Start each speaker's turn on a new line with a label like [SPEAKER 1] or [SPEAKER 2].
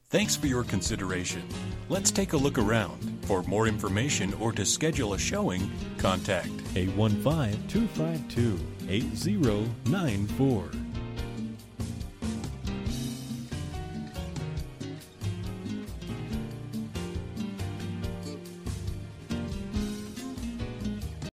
[SPEAKER 1] Thanks for your consideration. Let's take a look around. For more information or to schedule a showing, contact
[SPEAKER 2] 815-252-8094.